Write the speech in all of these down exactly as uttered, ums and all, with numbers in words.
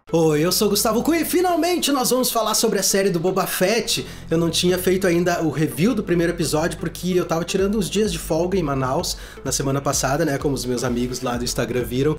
Oi, eu sou o Gustavo Cunha e finalmente nós vamos falar sobre a série do Boba Fett. Eu não tinha feito ainda o review do primeiro episódio porque eu tava tirando uns dias de folga em Manaus na semana passada, né, como os meus amigos lá do Instagram viram.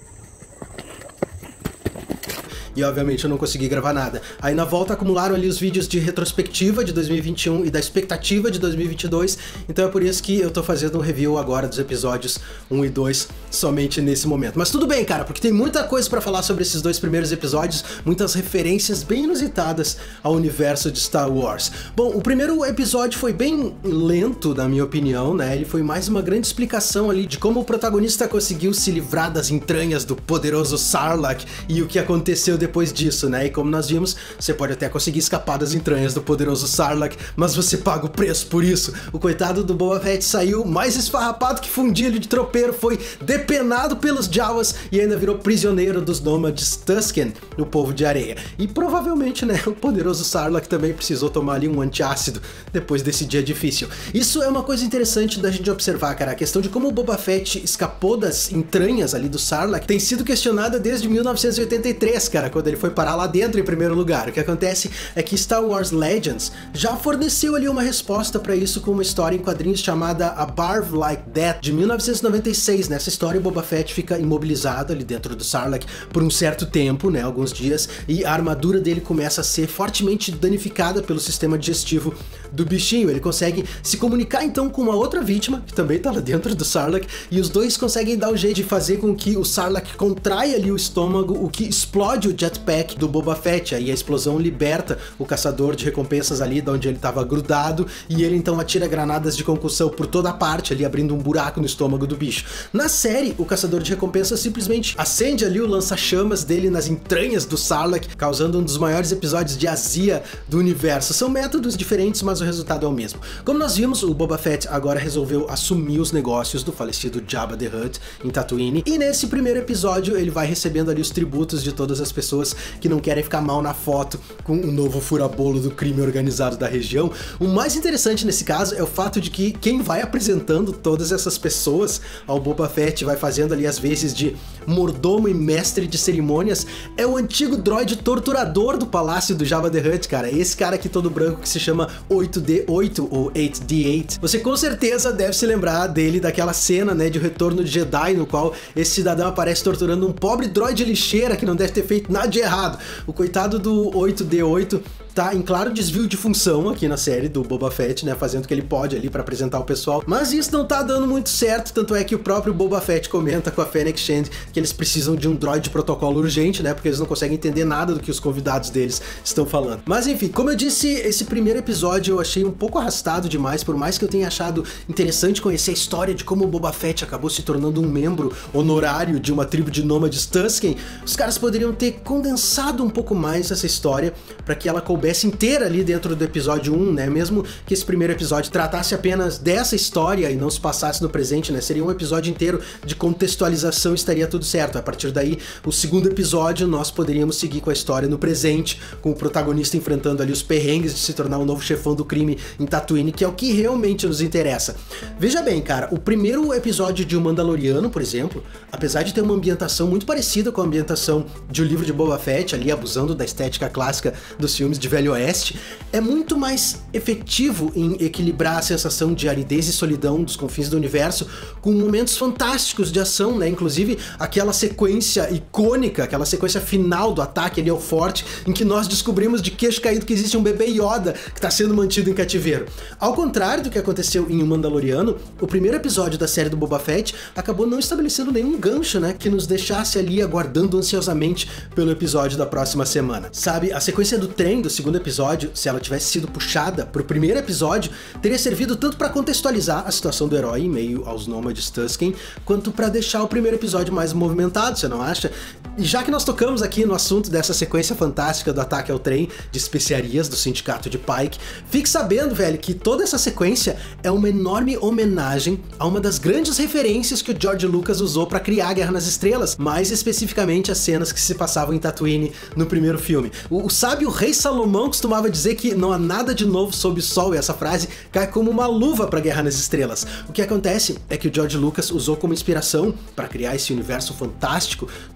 E obviamente eu não consegui gravar nada. Aí na volta acumularam ali os vídeos de retrospectiva de dois mil e vinte e um e da expectativa de dois mil e vinte e dois, então é por isso que eu tô fazendo um review agora dos episódios um e dois somente nesse momento. Mas tudo bem, cara, porque tem muita coisa pra falar sobre esses dois primeiros episódios, muitas referências bem inusitadas ao universo de Star Wars. Bom, o primeiro episódio foi bem lento, na minha opinião, né? Ele foi mais uma grande explicação ali de como o protagonista conseguiu se livrar das entranhas do poderoso Sarlacc e o que aconteceu depois disso, né? E como nós vimos, você pode até conseguir escapar das entranhas do poderoso Sarlacc, mas você paga o preço por isso. O coitado do Boba Fett saiu mais esfarrapado que fundilho de tropeiro, foi depenado pelos Jawas e ainda virou prisioneiro dos nômades Tusken, o povo de areia. E provavelmente, né, o poderoso Sarlacc também precisou tomar ali um antiácido depois desse dia difícil. Isso é uma coisa interessante da gente observar, cara. A questão de como o Boba Fett escapou das entranhas ali do Sarlacc tem sido questionada desde mil novecentos e oitenta e três, cara, quando ele foi parar lá dentro em primeiro lugar. O que acontece é que Star Wars Legends já forneceu ali uma resposta para isso com uma história em quadrinhos chamada A Barv Like That, de mil novecentos e noventa e seis. Nessa história, o Boba Fett fica imobilizado ali dentro do Sarlacc por um certo tempo, né, alguns dias, e a armadura dele começa a ser fortemente danificada pelo sistema digestivo do bichinho. Ele consegue se comunicar então com uma outra vítima, que também tá lá dentro do Sarlacc, e os dois conseguem dar um jeito de fazer com que o Sarlacc contraia ali o estômago, o que explode o jetpack do Boba Fett. Aí a explosão liberta o caçador de recompensas ali de onde ele estava grudado, e ele então atira granadas de concussão por toda a parte ali, abrindo um buraco no estômago do bicho. Na série, o caçador de recompensas simplesmente acende ali o lança-chamas dele nas entranhas do Sarlacc, causando um dos maiores episódios de azia do universo. São métodos diferentes, mas o resultado é o mesmo. Como nós vimos, o Boba Fett agora resolveu assumir os negócios do falecido Jabba the Hutt em Tatooine, e nesse primeiro episódio ele vai recebendo ali os tributos de todas as pessoas que não querem ficar mal na foto com o novo furabolo do crime organizado da região. O mais interessante nesse caso é o fato de que quem vai apresentando todas essas pessoas ao Boba Fett, vai fazendo ali as vezes de mordomo e mestre de cerimônias, é o antigo droide torturador do palácio do Jabba the Hutt, cara. Esse cara aqui todo branco que se chama oito D oito ou oito D oito. Você com certeza deve se lembrar dele daquela cena, né, de Retorno de Jedi, no qual esse cidadão aparece torturando um pobre droide lixeira que não deve ter feito nada de errado. O coitado do oito D oito tá em claro desvio de função aqui na série do Boba Fett, né, fazendo o que ele pode ali pra apresentar o pessoal, mas isso não tá dando muito certo, tanto é que o próprio Boba Fett comenta com a Fennec Shand que eles precisam de um droid de protocolo urgente, né, porque eles não conseguem entender nada do que os convidados deles estão falando. Mas enfim, como eu disse, esse primeiro episódio eu achei um pouco arrastado demais, por mais que eu tenha achado interessante conhecer a história de como o Boba Fett acabou se tornando um membro honorário de uma tribo de nômades Tusken. Os caras poderiam ter condensado um pouco mais essa história para que ela coubesse inteira ali dentro do episódio um, né? Mesmo que esse primeiro episódio tratasse apenas dessa história e não se passasse no presente, né? Seria um episódio inteiro de contextualização, estaria tudo certo. A partir daí, o segundo episódio, nós poderíamos seguir com a história no presente, com o protagonista enfrentando ali os perrengues de se tornar o novo chefão do crime em Tatooine, que é o que realmente nos interessa. Veja bem, cara, o primeiro episódio de O Mandaloriano, por exemplo, apesar de ter uma ambientação muito parecida com a ambientação de O Livro de Boba Fett, ali abusando da estética clássica dos filmes de Velho Oeste, é muito mais efetivo em equilibrar a sensação de aridez e solidão dos confins do universo com momentos fantásticos de ação, né? Inclusive aquela sequência icônica, aquela sequência final do ataque ali ao forte, em que nós descobrimos de queixo caído que existe um bebê Yoda que está sendo mantido em cativeiro. Ao contrário do que aconteceu em O Mandaloriano, o primeiro episódio da série do Boba Fett acabou não estabelecendo nenhum gancho, né, que nos deixasse ali aguardando ansiosamente pelo episódio da próxima semana. Sabe, a sequência do trem do segundo episódio, se ela tivesse sido puxada pro primeiro episódio, teria servido tanto para contextualizar a situação do herói em meio aos nômades Tusken, quanto para deixar o primeiro episódio mais movimentado, você não acha? E já que nós tocamos aqui no assunto dessa sequência fantástica do ataque ao trem de especiarias do sindicato de Pike, fique sabendo, velho, que toda essa sequência é uma enorme homenagem a uma das grandes referências que o George Lucas usou para criar Guerra nas Estrelas, mais especificamente as cenas que se passavam em Tatooine no primeiro filme. O, o sábio rei Salomão costumava dizer que não há nada de novo sob o sol, e essa frase cai como uma luva para Guerra nas Estrelas. O que acontece é que o George Lucas usou como inspiração para criar esse universo fantástico tudo que ele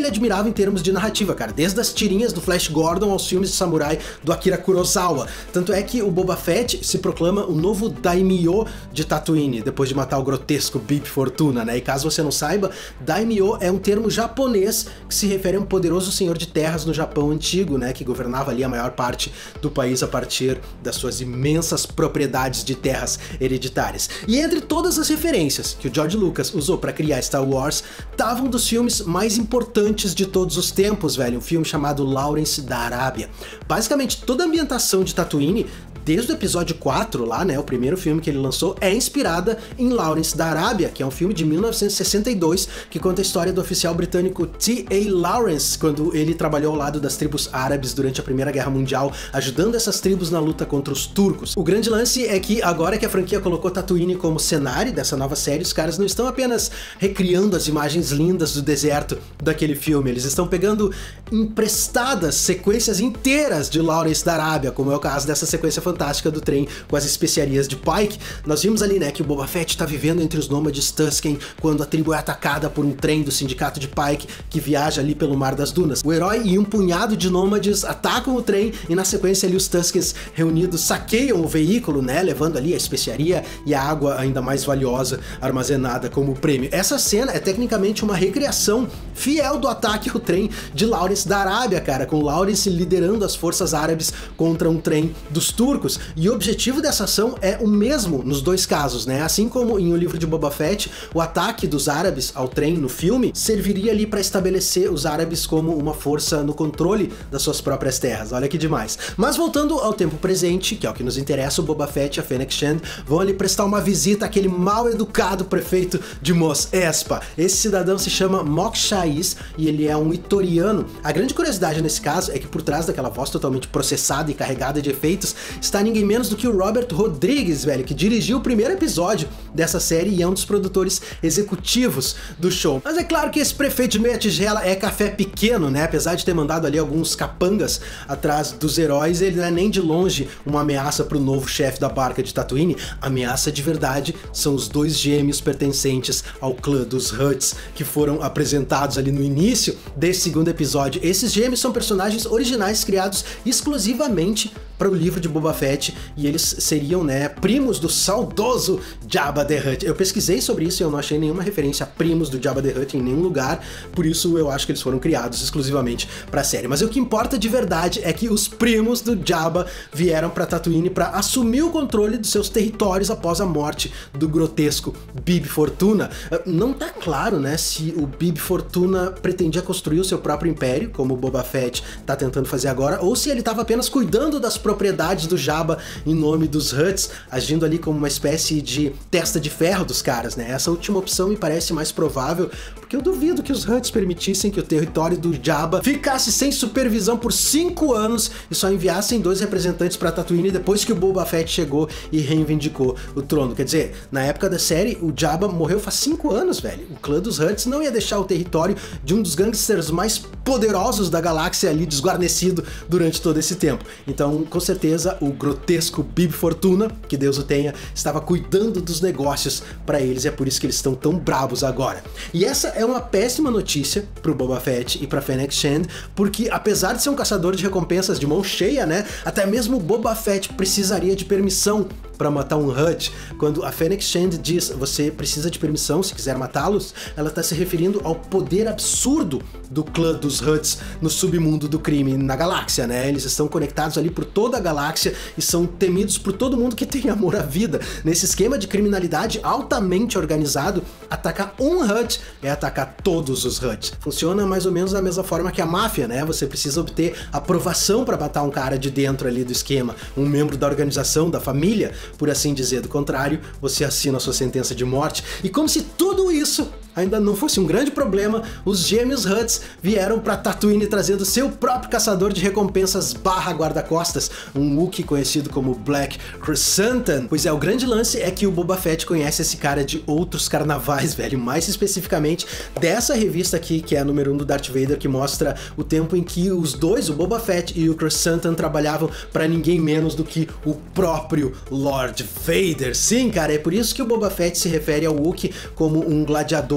ele admirava em termos de narrativa, cara, desde as tirinhas do Flash Gordon aos filmes de samurai do Akira Kurosawa. Tanto é que o Boba Fett se proclama o novo Daimyo de Tatooine, depois de matar o grotesco Bib Fortuna, né? E caso você não saiba, Daimyo é um termo japonês que se refere a um poderoso senhor de terras no Japão antigo, né? Que governava ali a maior parte do país a partir das suas imensas propriedades de terras hereditárias. E entre todas as referências que o George Lucas usou para criar Star Wars, tava um dos filmes mais importantes de todos os tempos, velho, um filme chamado Lawrence da Arábia. Basicamente, toda a ambientação de Tatooine, desde o episódio quatro lá, né, o primeiro filme que ele lançou, é inspirada em Lawrence da Arábia, que é um filme de mil novecentos e sessenta e dois, que conta a história do oficial britânico T A Lawrence, quando ele trabalhou ao lado das tribos árabes durante a Primeira Guerra Mundial, ajudando essas tribos na luta contra os turcos. O grande lance é que agora que a franquia colocou Tatooine como cenário dessa nova série, os caras não estão apenas recriando as imagens lindas do deserto daquele filme, eles estão pegando emprestadas sequências inteiras de Lawrence da Arábia, como é o caso dessa sequência fantástica do trem com as especiarias de Pike. Nós vimos ali, né, que o Boba Fett tá vivendo entre os nômades Tusken quando a tribo é atacada por um trem do sindicato de Pike que viaja ali pelo Mar das Dunas. O herói e um punhado de nômades atacam o trem e na sequência ali os Tuskens reunidos saqueiam o veículo, né, levando ali a especiaria e a água ainda mais valiosa armazenada como prêmio. Essa cena é tecnicamente uma recriação fiel do ataque ao trem de Lawrence da Arábia, cara, com Lawrence liderando as forças árabes contra um trem dos turcos. E o objetivo dessa ação é o mesmo nos dois casos, né? Assim como em O Livro de Boba Fett, o ataque dos árabes ao trem no filme serviria ali para estabelecer os árabes como uma força no controle das suas próprias terras. Olha que demais. Mas voltando ao tempo presente, que é o que nos interessa, o Boba Fett e a Fennec Shand vão ali prestar uma visita àquele mal educado prefeito de Mos Espa. Esse cidadão se chama Mok Shaiz e ele é um itoriano. A grande curiosidade nesse caso é que por trás daquela voz totalmente processada e carregada de efeitos está ninguém menos do que o Robert Rodrigues, velho, que dirigiu o primeiro episódio dessa série e é um dos produtores executivos do show. Mas é claro que esse prefeito de meia tigela é café pequeno, né? Apesar de ter mandado ali alguns capangas atrás dos heróis, ele não é nem de longe uma ameaça para o novo chefe da barca de Tatooine. A ameaça de verdade são os dois gêmeos pertencentes ao clã dos Hutts, que foram apresentados ali no início desse segundo episódio. Esses gêmeos são personagens originais criados exclusivamente para o livro de Boba Fett e eles seriam, né, primos do saudoso Jabba the Hutt. Eu pesquisei sobre isso e eu não achei nenhuma referência a primos do Jabba the Hutt em nenhum lugar, por isso eu acho que eles foram criados exclusivamente para a série. Mas o que importa de verdade é que os primos do Jabba vieram para Tatooine para assumir o controle dos seus territórios após a morte do grotesco Bib Fortuna. Não tá claro, né, se o Bib Fortuna pretendia construir o seu próprio império, como o Boba Fett tá tentando fazer agora, ou se ele estava apenas cuidando das propriedades do Jabba em nome dos Hutts, agindo ali como uma espécie de testa de ferro dos caras, né? Essa última opção me parece mais provável, porque eu duvido que os Hutts permitissem que o território do Jabba ficasse sem supervisão por cinco anos e só enviassem dois representantes para Tatooine depois que o Boba Fett chegou e reivindicou o trono. Quer dizer, na época da série, o Jabba morreu faz cinco anos, velho. O clã dos Hutts não ia deixar o território de um dos gangsters mais poderosos da galáxia ali desguarnecido durante todo esse tempo. Então, com certeza, o grotesco Bib Fortuna, que Deus o tenha, estava cuidando dos negócios para eles e é por isso que eles estão tão bravos agora. E essa é uma péssima notícia pro Boba Fett e pra Fennec Shand, porque apesar de ser um caçador de recompensas de mão cheia, né, até mesmo o Boba Fett precisaria de permissão para matar um Hutt. Quando a Fennec Shand diz você precisa de permissão se quiser matá-los, ela está se referindo ao poder absurdo do clã dos Hutts no submundo do crime na galáxia, né? Eles estão conectados ali por toda a galáxia e são temidos por todo mundo que tem amor à vida. Nesse esquema de criminalidade altamente organizado, atacar um Hutt é atacar todos os Hutts. Funciona mais ou menos da mesma forma que a máfia, né? Você precisa obter aprovação para matar um cara de dentro ali do esquema, um membro da organização, da família, por assim dizer. Do contrário, você assina a sua sentença de morte. E como se tudo isso ainda não fosse um grande problema, os gêmeos Hutts vieram para Tatooine trazendo seu próprio caçador de recompensas barra guarda-costas, um Wookiee conhecido como Black Krrsantan. Pois é, o grande lance é que o Boba Fett conhece esse cara de outros carnavais, velho, mais especificamente dessa revista aqui, que é a número um do Darth Vader, que mostra o tempo em que os dois, o Boba Fett e o Krrsantan, trabalhavam para ninguém menos do que o próprio Lord Vader. Sim, cara, é por isso que o Boba Fett se refere ao Wookiee como um gladiador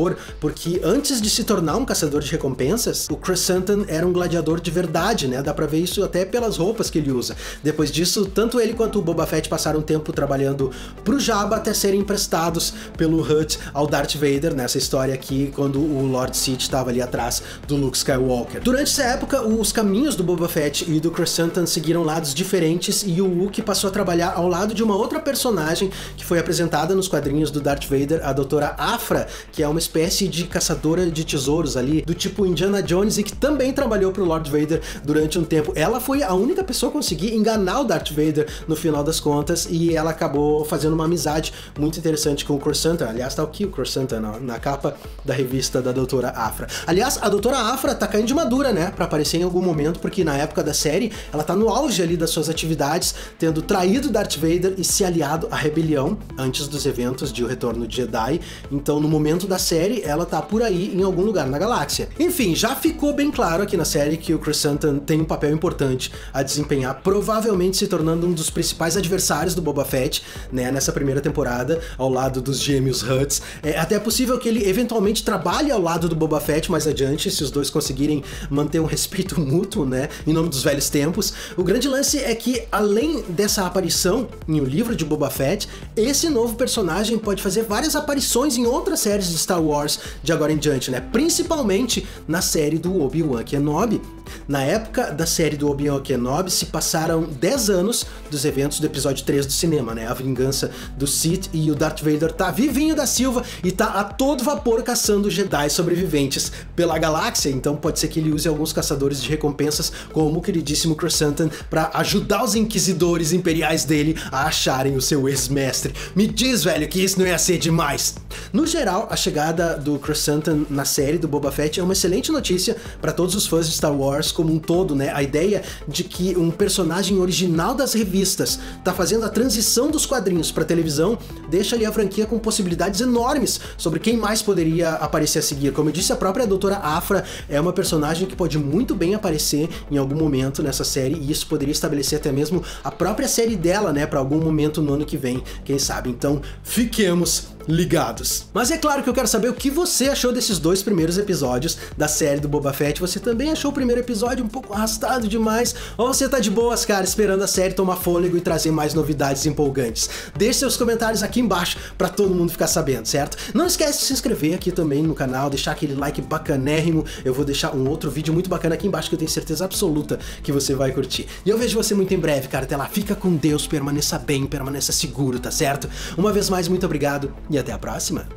gladiador, porque antes de se tornar um caçador de recompensas, o Krrsantan era um gladiador de verdade, né? Dá pra ver isso até pelas roupas que ele usa. Depois disso, tanto ele quanto o Boba Fett passaram um tempo trabalhando pro Jabba até serem emprestados pelo Hutt ao Darth Vader, nessa história aqui, quando o Lord Sith estava ali atrás do Luke Skywalker. Durante essa época, os caminhos do Boba Fett e do Krrsantan seguiram lados diferentes e o Luke passou a trabalhar ao lado de uma outra personagem que foi apresentada nos quadrinhos do Darth Vader, a doutora Aphra, que é uma espécie de caçadora de tesouros ali, do tipo Indiana Jones, e que também trabalhou pro Lord Vader durante um tempo. Ela foi a única pessoa a conseguir enganar o Darth Vader no final das contas, e ela acabou fazendo uma amizade muito interessante com o Krrsantan. Aliás, tá aqui o Krrsantan na, na capa da revista da doutora Aphra. Aliás, a doutora Aphra tá caindo de madura, né, pra aparecer em algum momento, porque na época da série ela tá no auge ali das suas atividades, tendo traído Darth Vader e se aliado à rebelião antes dos eventos de O Retorno de Jedi. Então, no momento da série, ela tá por aí em algum lugar na galáxia. Enfim, já ficou bem claro aqui na série que o Krrsantan tem um papel importante a desempenhar, provavelmente se tornando um dos principais adversários do Boba Fett, né, nessa primeira temporada, ao lado dos gêmeos Hutts. É até possível que ele eventualmente trabalhe ao lado do Boba Fett mais adiante, se os dois conseguirem manter um respeito mútuo, né, em nome dos velhos tempos. O grande lance é que, além dessa aparição em O Livro de Boba Fett, esse novo personagem pode fazer várias aparições em outras séries de Star Wars de agora em diante, né, principalmente na série do Obi-Wan Kenobi. Na época da série do Obi-Wan Kenobi se passaram dez anos dos eventos do episódio três do cinema, né? A vingança do Sith, e o Darth Vader tá vivinho da Silva e tá a todo vapor caçando Jedi sobreviventes pela galáxia, então pode ser que ele use alguns caçadores de recompensas, como o queridíssimo Krrsantan, pra ajudar os inquisidores imperiais dele a acharem o seu ex-mestre. Me diz, velho, que isso não ia ser demais! No geral, a chegada do Krrsantan na série do Boba Fett é uma excelente notícia para todos os fãs de Star Wars como um todo, né? A ideia de que um personagem original das revistas tá fazendo a transição dos quadrinhos para televisão deixa ali a franquia com possibilidades enormes sobre quem mais poderia aparecer a seguir. Como eu disse, a própria doutora Aphra é uma personagem que pode muito bem aparecer em algum momento nessa série, e isso poderia estabelecer até mesmo a própria série dela, né, para algum momento no ano que vem, quem sabe. Então, fiquemos ligados. Mas é claro que eu quero saber o que você achou desses dois primeiros episódios da série do Boba Fett. Você também achou o primeiro episódio um pouco arrastado demais? Ou você tá de boas, cara, esperando a série tomar fôlego e trazer mais novidades empolgantes? Deixe seus comentários aqui embaixo pra todo mundo ficar sabendo, certo? Não esquece de se inscrever aqui também no canal, deixar aquele like bacanérrimo. Eu vou deixar um outro vídeo muito bacana aqui embaixo que eu tenho certeza absoluta que você vai curtir. E eu vejo você muito em breve, cara. Até lá, fica com Deus, permaneça bem, permaneça seguro, tá certo? Uma vez mais, muito obrigado e até a próxima.